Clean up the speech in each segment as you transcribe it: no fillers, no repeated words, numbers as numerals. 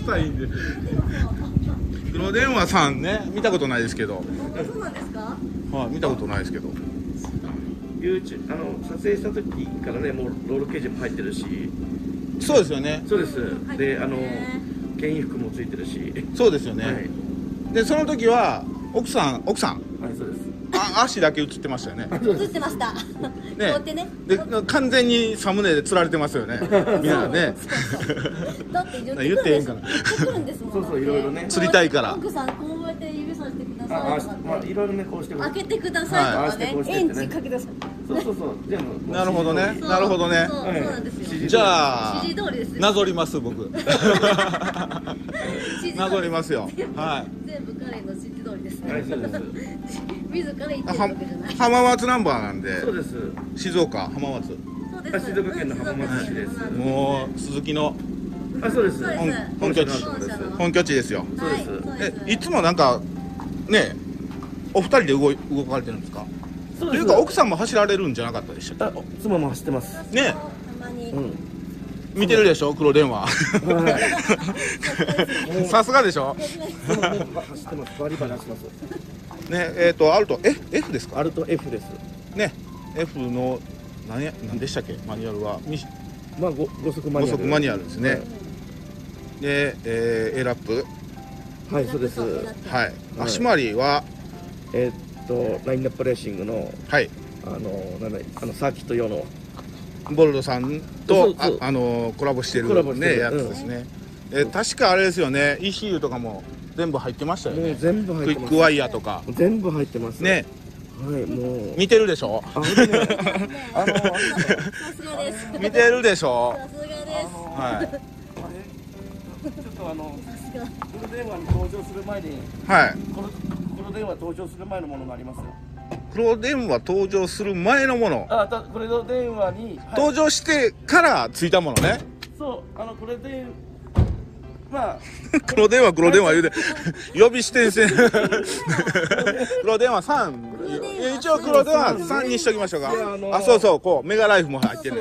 臭いんで。黒電話さんね、見たことないですけど。 そうなんですか？ はい、見たことないですけど。 YouTube 撮影した時からね、もうロールケージも入ってるし。 そうですよね。 そうです。で、牽引服もついてるし。 そうですよね。 はい、 で、その時は奥さん。 はい、そうです。 足だけ映ってましたよね。 映ってました。 ね。で、完全にサムネで釣られてますよね。みんなね。 だって言ってええんかな。 そうそう、いろいろね。 釣りたいから。 奥さんこうやって指さしてくださいとか。 まあいろいろね、こうして開けてくださいとかね。エンチかけてください。 そう全部。 なるほどね。なるほどね。 そうなんですよ。 じゃあ指示通りです。 なぞります僕。なぞりますよ。はい。 全部彼の指示通りです。 はい、そうです。 自ら言ってるわけじゃない。 浜松ナンバーなんで。 そうです。 静岡浜松。 そうです。 静岡県の浜松市です。 もう鈴木のそうです。 本拠地。本拠地ですよ。 そうです。 いつもなんかね、お二人で動かれてるんですか？というか奥さんも走られるんじゃなかったでしたっけ？ 妻も走ってます。 ね。 たまに。 見てるでしょ、黒電話。さすがでしょ。 走ってます。バリバリ走ってます。 ね、アルト F ですか？ アルト F です。 ね、F の何でしたっけ？マニュアルは。 まあ5速マニュアルですね。で、A ラップ。 はい、そうです。 はい。足回りはラインナップレーシングのはい。 サーキット用のボルドさんとコラボしてるねやつですね。確かあれですよね。ECU とかも全部入ってましたよね。 もう全部入ってます。 クイックワイヤーとか全部入ってますね。 はい、もう見てるでしょ。 さすがです。 見てるでしょ。 さすがです。 はい。 ちょっと黒電話に登場する前に、 はい。 黒電話登場する前のものがありますよ。 黒電話登場する前のもの。 黒電話に登場してからついたものね。 そう、これでまあ黒電話言うて呼び捨てにして黒電話さん、一応黒電話さんにしときましょうか。そうそう、こうメガライフも入ってる。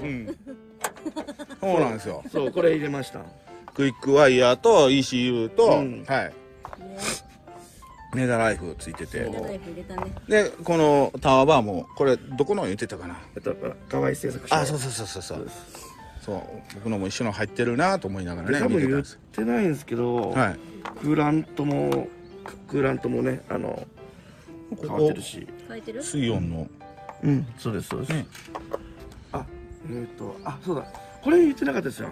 そうなんですよ。 そう、これ入れました。 クイックワイヤーと ECU と、はい、メガライフついてて、でこのタワーバーもこれどこの言ってたかな。 河合製作所。 そう僕のも一緒の入ってるなと思いながらね。 多分言ってないんですけど、クーラントもね変わってるし、 水温のそうです。そうだ、これ言ってなかったですよ。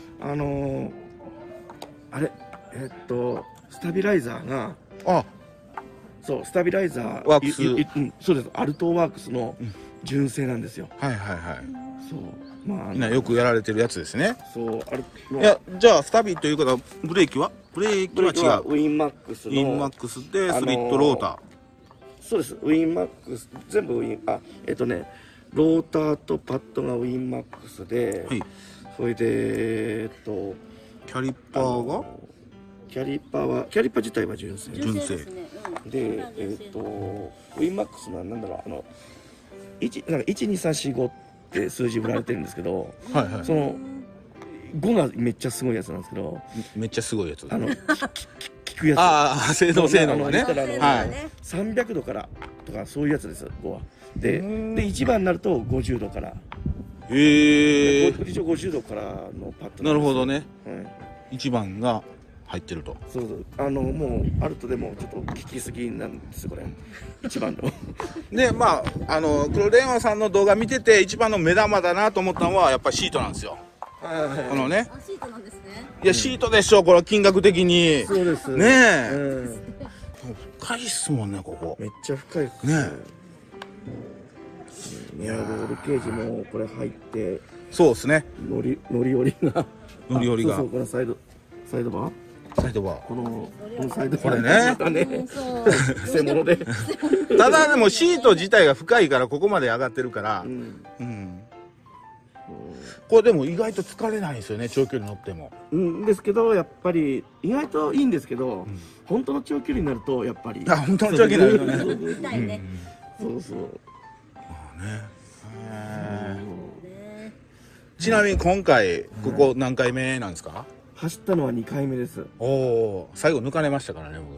スタビライザーがスタビライザーワークス、 そうです、アルトワークスの純正なんですよ。 はい。 そう、 みんなよくやられてるやつですね。 そう、 いや、じゃあスタビということはブレーキは違う。 ウィンマックスのウィンマックスでスリットローター。 そうです、ウィンマックス全部ウィンローターとパッドがウィンマックスで、それでキャリパーがキャリパー自体は純正で、ウィンマックスのなんだろう、12345って数字売られてるんですけど、その5がめっちゃすごいやつなんですけど、 めっちゃすごいやつ、 効くやつ、 性能がね、 300度からとかそういうやつです、5は。で1番になると50度から、一応50度からのパッド。 なるほどね。1番が入ってると。 そう、もうアルトでもちょっと効きすぎなんですこれ、一番の。 で黒電話さんの動画見てて一番の目玉だなと思ったのはやっぱりシートなんですよ。このね。 シートなんですね。 いや、シートでしょ、これ金額的に。 そうですねえ。深いっすもんね、ここ。 めっちゃ深いっすね。 ロールケージもこれ入って。 そうですね。 乗り降りが。そう、このサイドバー。このサイドバー。 これね。 偽物で。 ただでもシート自体が深いからここまで上がってるから。これでも意外と疲れないんですよね、長距離乗っても。 ですけどやっぱり意外といいんですけど、本当の長距離になるとやっぱり。 本当の長距離になるとね。 そうそう。 ちなみに今回ここ何回目なんですか？ 走ったのは2回目です。 おお、最後抜かれましたからね、僕。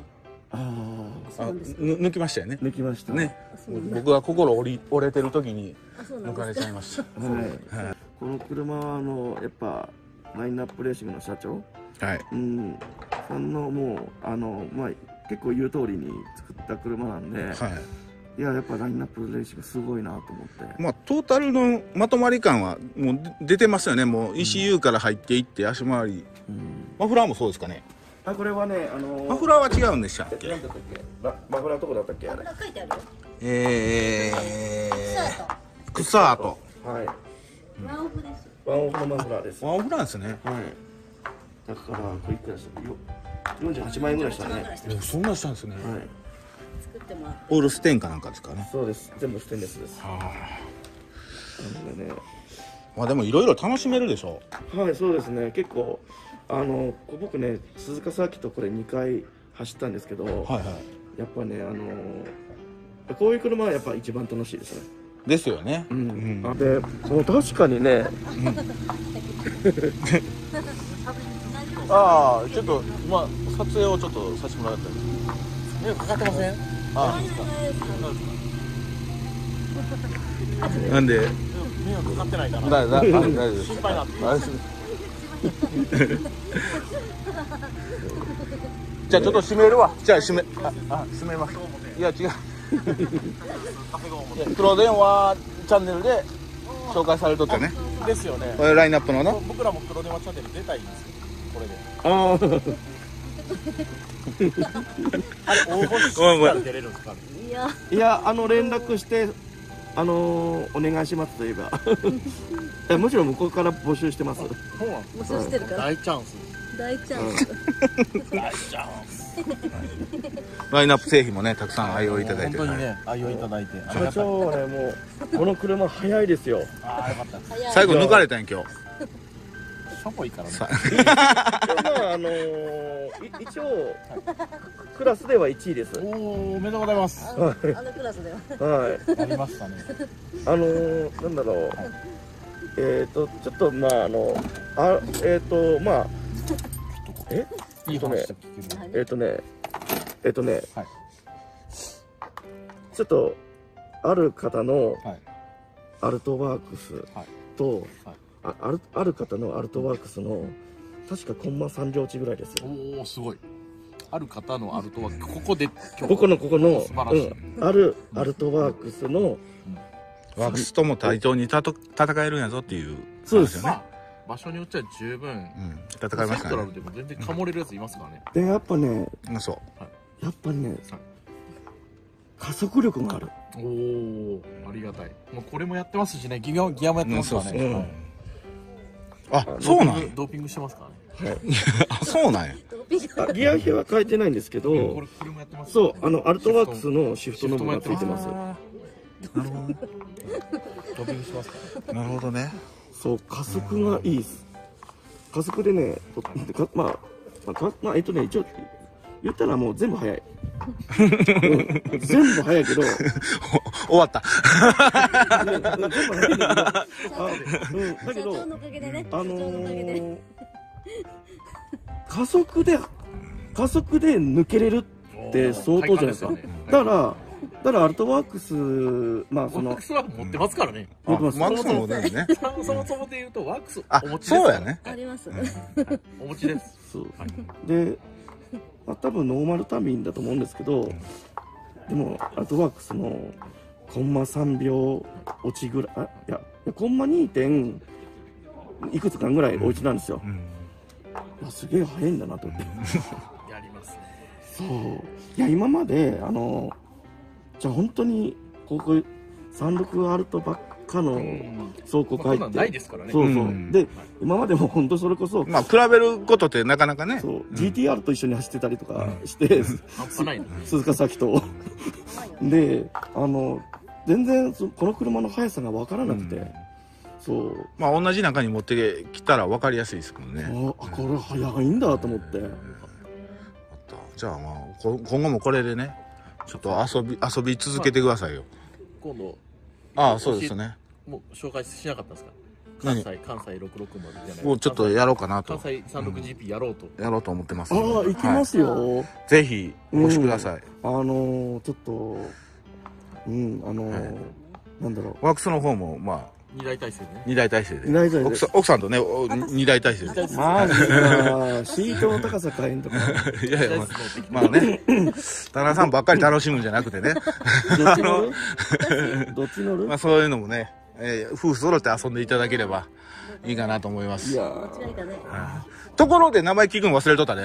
抜きましたよね。 抜きましたね。僕は心折れてる時に抜かれちゃいました。 この車はやっぱラインナップレーシングの社長、はい、さんのもうまあ結構言う通りに作った車なんで、はい、いややっぱラインナップレーシングすごいなと思って。まあトータルのまとまり感はもう出てますよね。もう ECU から入っていって足回り、マフラーもそうですかね。 これはね、 マフラーは違うんでしたっけ？ マフラーどこだったっけ？あれ。 書いてあるよ。 草跡。 はい。 ワンオフです。 ワンオフのマフラーです。 ワンオフなんですね。 はい。だからこれいくらしたの？48万円ぐらいしたね。 そんなしたんですね。はい。 作ってもらって。 オールステンかなんかですかね。 そうです。全部ステンレスです。はあ。なんでね。まあでもいろいろ楽しめるでしょ。 はい、そうですね。結構。僕ね、鈴鹿サーキットこれ2回走ったんですけど、はいはい、やっぱね、こういう車はやっぱ一番楽しいですね。 ですよね。 で、確かにね、 ああ、ちょっと、まあ、撮影をちょっとさせてもらったんです。迷惑かかってません？なんで迷惑かかってないかな。 大丈夫です。 心配なって。 じゃあちょっと閉めるわ。じゃあ閉めます。いや違う。黒電話チャンネルで紹介されとったね。 ですよね。 これラインナップのな。 僕らも黒電話チャンネル出たいんですよ。これで。あれ応募したら出れるんですか？ いや連絡してお願いしますと言えばもちろん向こうから募集してます。 募集してるから。 大チャンス。 大チャンス。 大チャンス。 ラインナップ製品もねたくさん愛用いただいて。 本当にね愛用いただいて。 社長はねもうこの車早いですよ。 ああよかった。 最後抜かれたん今日。 しょぼいからね。 一応クラスでは1位です。 おめでとうございます。 あのクラスでは。 はい。 ありましたね。 なんだろう。ちょっとまあちょっとある方のアルトワークスとある方のアルトワークスの確かコンマ3秒値ぐらいですよ。 おおすごい。ある方のアルトワークスここでここのあるアルトワークスのワークスとも対等に戦えるんやぞっていう。 そうですよね。 場所によっては十分戦いますからね。 でも全然かもれるやついますからね。 でやっぱね、 そうやっぱね加速力がある。 おおありがたい。もうこれもやってますしね。ギアもやってますからね。 あそうなんや。 ドーピングしてますからね。 あそうなんや。 ギア比は変えてないんですけど、そうアルトワークスのシフトノブがついてます。 なるほど。ドーピングしてますから。 なるほどね。 そう加速がいいです。加速でね、まあ一応言ったらもう全部速い。全部速いけど終わった。 全部速いんだけど、加速で抜けれるって相当じゃないですか。だからアルトワークスワークスは持ってますからね。 持ってます。 ワークスも持ってるね。 そもそもで言うとワークスお持ちです。そうやね。 あります。 お持ちです。 そうで多分ノーマルタービンだと思うんですけど、でもアルトワークスのコンマ3秒落ちぐらい、いやコンマ 2. 点いくつかぐらい落ちなんですよ。すげえ速いんだなと思って。 やりますね。 そういや今までじゃあ本当にここ36アルトばっかの走行会ってないですからね。 そうで今までも本当それこそまあ比べることってなかなかね。 そう GTR と一緒に走ってたりとかして鈴鹿咲とで全然この車の速さが分からなくて、そうまあ同じ中に持ってきたら分かりやすいですもんね。 これ速いんだと思って。 じゃあまあ今後もこれでねちょっと遊び続けてくださいよ。 今度ああそうですね。 もう紹介しなかったんですか？ 関西660じゃない。 もうちょっとやろうかなと。 関西 36GP やろうと。 やろうと思ってますああ、行きますよ。 ぜひ、お越しください。 ちょっと、なんだろワークスの方も、まあ、 2大体制でね。 2大体制で。 二大体制奥さんとね、2大体制で。 マジか。シートの高さ変えんとか。 いやいや、まあね、田中さんばっかり楽しむんじゃなくてね。 どっち乗るどっち乗るまあそういうのもね、夫婦揃って遊んでいただければいいかなと思います。 いや間違いかね。 ところで名前聞くの忘れとったね。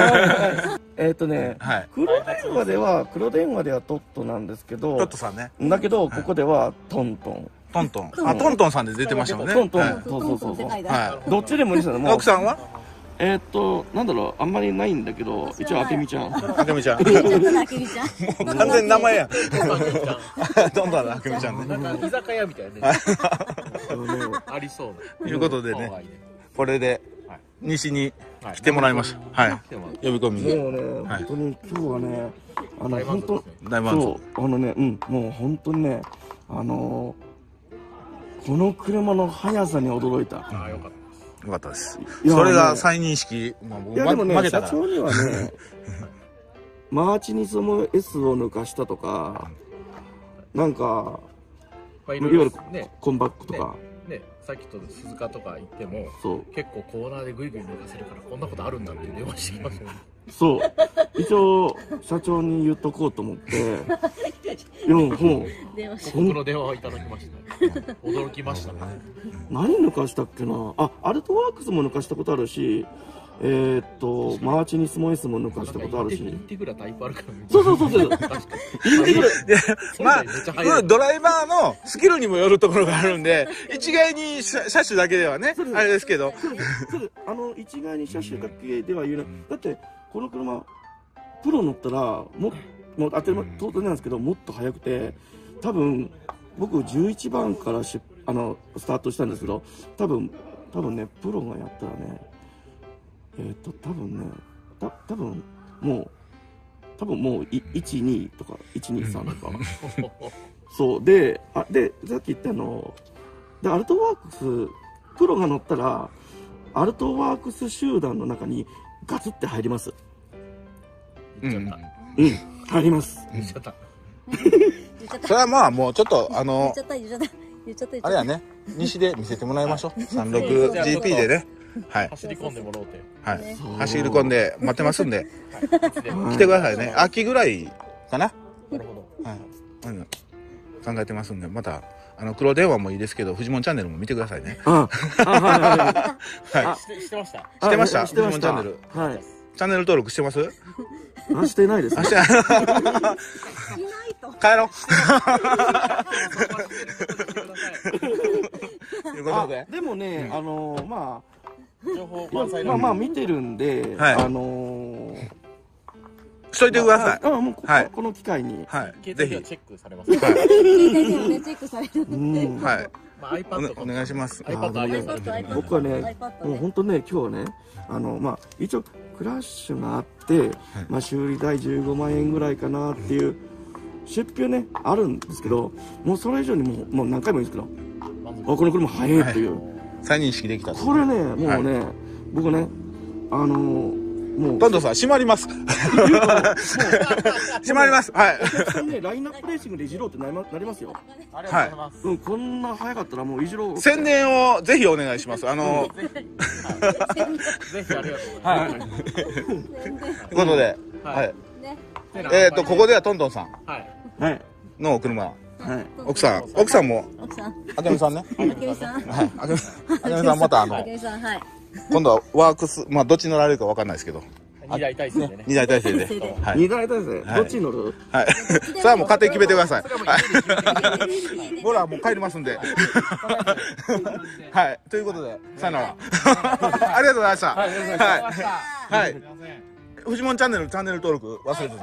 はい。 黒電話ではトットなんですけど、 トットさんね。 だけど、ここではトントン。 トントン。あ、トントンさんで出てましたもんね。 トントン。 はいそう。 はどっちでもいいですよ。 い。奥さんはなんだろう、あんまりないんだけど、一応、あけみちゃん。 あけみちゃん。 ちょっとな、あけみちゃん。 もう完全に名前やん。トントンのあけみちゃんね。 なんか居酒屋みたいなね。ありそうな。 ということでね、これで西に来てもらいました。はい。呼び込みに。 もうね、本当に今日はね、本当、 大満足。 そう、もう本当にね、この車の速さに驚いた。 ああ、よかった。 よかったです。それが再認識、 いやでもね、 負けたから。 社長にはね、マーチニスモ S を抜かしたとか、なんか、いわゆるコンバックとか。 ね、さっきと鈴鹿とか行っても、結構コーナーでグイグイ抜かせるからこんなことあるんだって電話してきますよね。 そう。一応、社長に言っとこうと思って、もう、 僕の電話をいただきました。驚きましたね。 何抜かしたっけなあ、アルトワークスも抜かしたことあるし、マーチニスモ S も抜かしたことあるし。 インテグラタイプあるから。 そう。インテグラ。 まあ、ドライバーのスキルにもよるところがあるんで、一概に車種だけではね、あれですけど。 一概に車種だけでは言えない。だって、この車、プロ乗ったら、もう当たり前、当然なんですけど、もっと速くて、多分、僕11番からスタートしたんですけど、多分ね、プロがやったらね、多分もう1、2とか、1、2、3とか。そう。で、さっき言ったで、アルトワークス、プロが乗ったら、アルトワークス集団の中にガツって入ります。入ります。 言っちゃった。 それはまあ、もうちょっと、 言っちゃった。 あれやね、西で見せてもらいましょう。36GP でね。はい。 走り込んでもらおうて。 はい。走り込んで待ってますんで。来てくださいね。秋ぐらいかな。 なるほど。 はい。考えてますんで、また、黒電話もいいですけど、フジモンチャンネルも見てくださいね。 はいしてました。 してました。 してました。 フジモンチャンネル。 はい。 チャンネル登録してます？ してないです。 してない。帰ろう。ということで。 でもね、ま情報満載あ見てるんで、 しといてください。 もうこの機会に。 はい。 ぜひチェックされます。 携帯でもね、チェックされるんで。 はい。 iPad お願いします。 僕はね、もう本当ね、今日はね、一応クラッシュがあって、修理代15万円ぐらいかなっていう出費ね、あるんですけど、もうそれ以上にもう何回も言うんですけど、この車早いっていう。 再認識できた。 これね、もうね、僕ね、もう。 トントンさん、閉まります。閉まります。はい。 ラインナップレーシングでいじろうってなりますよ。 ありがとうございます。 こんな早かったらもういじろう。 宣伝をぜひお願いします。 ぜひありがとうございます。 ということで、はい。ここではトントンさんのお車。奥さんも、あけみさんね。 あけみさん。 はい。あけみさんまた今度はワークス、まあどっち乗られるかわかんないですけど。 2大体制でね。 2大体制で。 2大体制。どっちに乗る？ はい。それはもう勝手に決めてください。ほら、もう帰りますんで。はい。ということで、さよなら。ありがとうございました。はい。フジモンチャンネル登録忘れずに。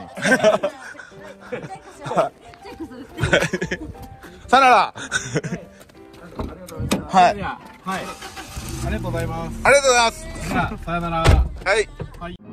さよなら。はい。 ありがとうございます。 ありがとうございます。 さよなら。 はい。